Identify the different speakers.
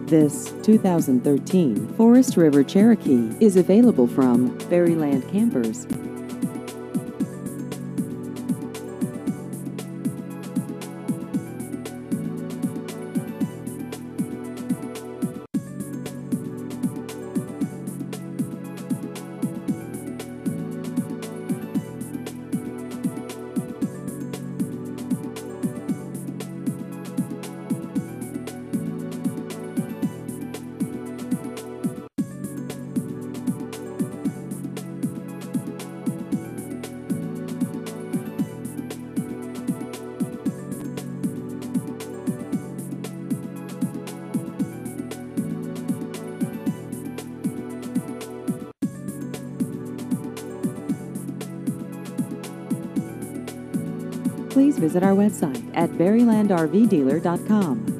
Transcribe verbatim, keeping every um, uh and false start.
Speaker 1: This two thousand thirteen Forest River Cherokee is available from Berryland Campers. Please visit our website at berryland r v dealer dot com.